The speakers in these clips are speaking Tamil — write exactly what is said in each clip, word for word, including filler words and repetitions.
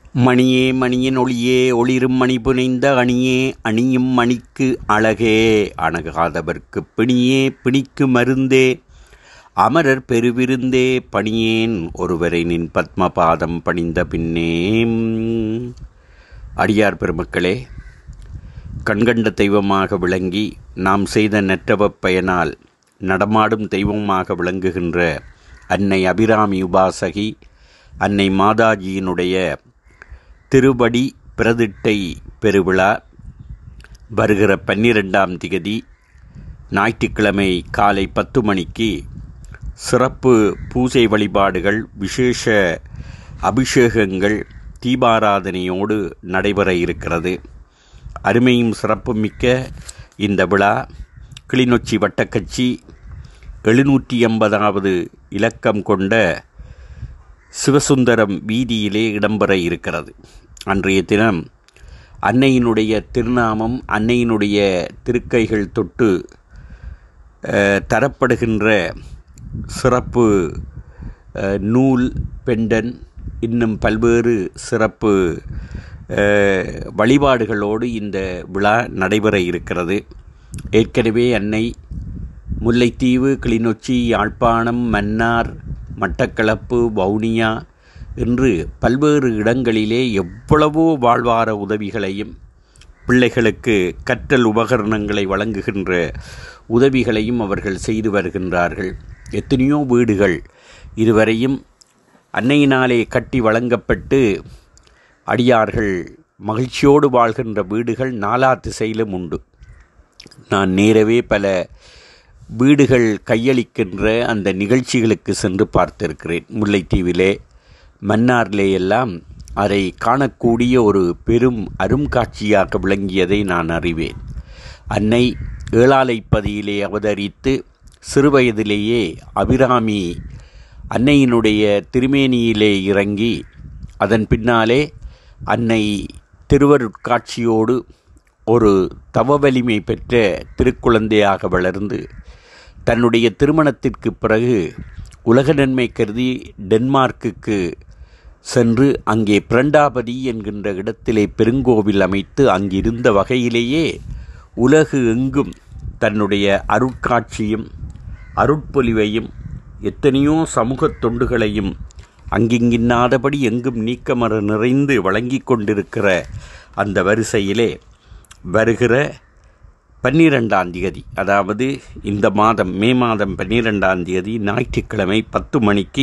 மணியே மணியின் ஒளியே ஒளிரும் மணி புனைந்த அணியே அணியும் மணிக்கு அழகே அணுகாதவர்க்குப் பிணியே பிணிக்கு மருந்தே அமரர் பெருவிருந்தே பணியேன் ஒருவரை நின் பத்மபாதம் பணிந்த பின்னே. அடியார் பெருமக்களே, கண்கண்ட தெய்வமாக விளங்கி நாம் செய்த நெற்றவப் பயனால் நடமாடும் தெய்வமாக விளங்குகின்ற அன்னை அபிராமி உபாசகி அன்னை மாதாஜியினுடைய திருவடி பிரதிட்டை பெருவிழா வருகிற பன்னிரெண்டாம் திகதி ஞாயிற்றுக்கிழமை காலை பத்து மணிக்கு சிறப்பு பூஜை வழிபாடுகள், விசேஷ அபிஷேகங்கள், தீபாராதனையோடு நடைபெற இருக்கிறது. அருமையும் சிறப்புமிக்க இந்த விழா கிளிநொச்சி வட்டக்கச்சி எழுநூற்றி எண்பதாவது இலக்கம் கொண்ட சிவசுந்தரம் வீதியிலே இடம்பெற இருக்கிறது. அன்றைய தினம் அன்னையினுடைய திருநாமம், அன்னையினுடைய திருக்கைகள் தொட்டு தரப்படுகின்ற சிறப்பு நூல், பெண்டன், இன்னும் பல்வேறு சிறப்பு வழிபாடுகளோடு இந்த விழா நடைபெற இருக்கிறது. ஏற்கனவே அன்னை முல்லைத்தீவு, கிளிநொச்சி, யாழ்ப்பாணம், மன்னார், மட்டக்களப்பு, வவுனியா என்று பல்வேறு இடங்களிலே எவ்வளவோ வாழ்வார உதவிகளையும், பிள்ளைகளுக்கு கற்றல் உபகரணங்களை வழங்குகின்ற உதவிகளையும் அவர்கள் செய்து வருகின்றார்கள். எத்தனையோ வீடுகள் இதுவரையும் அன்னையினாலே கட்டி வழங்கப்பட்டு அடியார்கள் மகிழ்ச்சியோடு வாழ்கின்ற வீடுகள் நாலா திசையிலும் உண்டு. நான் நேரவே பல வீடுகள் கையளிக்கின்ற அந்த நிகழ்ச்சிகளுக்கு சென்று பார்த்திருக்கிறேன். முல்லைத்தீவிலே, மன்னாரிலே எல்லாம் அதை காணக்கூடிய ஒரு பெரும் அருங்காட்சியாக விளங்கியதை நான் அறிவேன். அன்னை ஏழாலைப்பதியிலே அவதரித்து சிறுவயதிலேயே அபிராமி அன்னையினுடைய திருமேனியிலே இறங்கி, அதன் பின்னாலே அன்னை திருவருட்காட்சியோடு ஒரு தவ வலிமை பெற்ற திருக்குழந்தையாக வளர்ந்து தன்னுடைய திருமணத்திற்கு பிறகு உலக நன்மை கருதி டென்மார்க்குக்கு சென்று அங்கே பிரண்டாபதி என்கின்ற இடத்திலே பெருங்கோவில் அமைத்து அங்கிருந்த வகையிலேயே உலகு எங்கும் தன்னுடைய அருட்காட்சியும் அருட்பொலிவையும் எத்தனையோ சமூகத் தொண்டுகளையும் அங்கிங்கின்னாதபடி எங்கும் நீக்கமர நிறைந்து வழங்கி கொண்டிருக்கிற அந்த வரிசையிலே வருகிற பன்னிரெண்டாம் தேதி, அதாவது இந்த மாதம் மே மாதம் பன்னிரெண்டாம் தேதி ஞாயிற்றுக்கிழமை பத்து மணிக்கு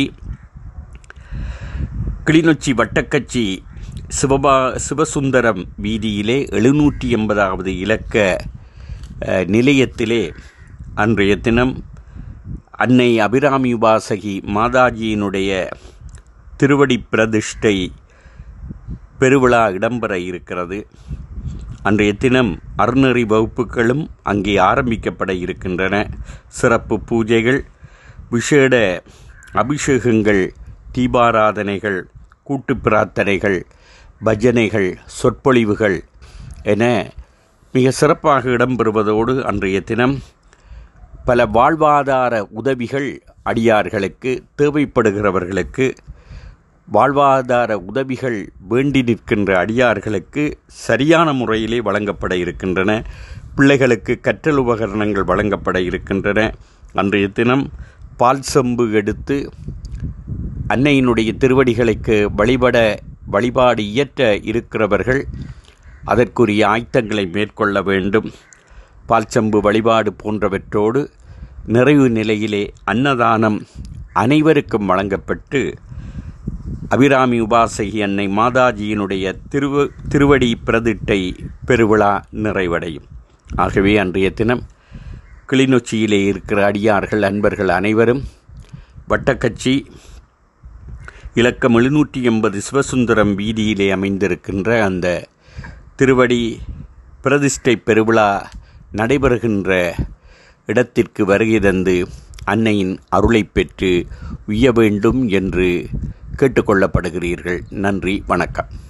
கிளிநொச்சி வட்டக்கச்சி சிவபா சிவசுந்தரம் வீதியிலே எழுநூற்றி எண்பதாவது இலக்க நிலையத்திலே அன்றைய தினம் அன்னை அபிராமி உபாசகி மாதாஜியினுடைய திருவடி பிரதிஷ்டை பெருவிழா இடம்பெற இருக்கிறது. அன்றைய தினம் அருணறி வகுப்புகளும் அங்கே ஆரம்பிக்கப்பட இருக்கின்றன. சிறப்பு பூஜைகள், விசேட அபிஷேகங்கள், தீபாராதனைகள், கூட்டு பிரார்த்தனைகள், பஜனைகள், சொற்பொழிவுகள் என மிக சிறப்பாக இடம்பெறுவதோடு அன்றைய தினம் பல வாழ்வாதார உதவிகள் அடியார்களுக்கு, தேவைப்படுகிறவர்களுக்கு வாழ்வாதார உதவிகள் வேண்டி நிற்கின்ற அடியார்களுக்கு சரியான முறையிலே வழங்கப்பட இருக்கின்றன. பிள்ளைகளுக்கு கற்றல் உபகரணங்கள் வழங்கப்பட இருக்கின்றன. அன்றைய தினம் பால் செம்பு எடுத்து அன்னையினுடைய திருவடிகளுக்கு வழிபட வழிபாடு இயற்ற இருக்கிறவர்கள் அதற்குரிய ஆயத்தங்களை மேற்கொள்ள வேண்டும். பால் செம்பு வழிபாடு போன்றவற்றோடு நிறைவு நிலையிலே அன்னதானம் அனைவருக்கும் வழங்கப்பட்டு அபிராமி உபாசகி அன்னை மாதாஜியினுடைய திருவ திருவடி பிரதிட்டை பெருவிழா நிறைவடையும். ஆகவே அன்றைய தினம் கிளிநொச்சியிலே இருக்கிற அடியார்கள், அன்பர்கள் அனைவரும் வட்டக்கச்சி இலக்கம் எழுநூற்றி எண்பது சிவசுந்தரம் வீதியிலே அமைந்திருக்கின்ற அந்த திருவடி பிரதிஷ்டை பெருவிழா நடைபெறுகின்ற இடத்திற்கு வருகை தந்து அன்னையின் அருளை பெற்று உய்ய வேண்டும் என்று கேட்டுக்கொள்ளப்படுகிறீர்கள். நன்றி, வணக்கம்.